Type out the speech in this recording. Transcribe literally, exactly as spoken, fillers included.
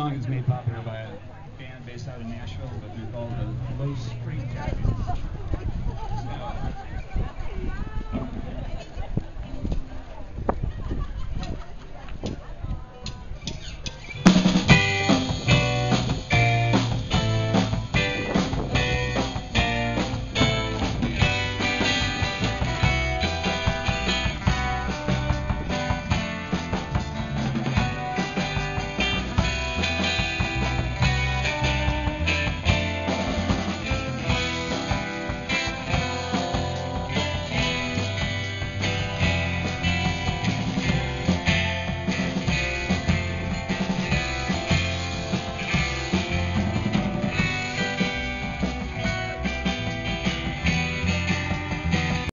song is made popular by a band based out of Nashville, but they're called the Low Spring Jackets. So,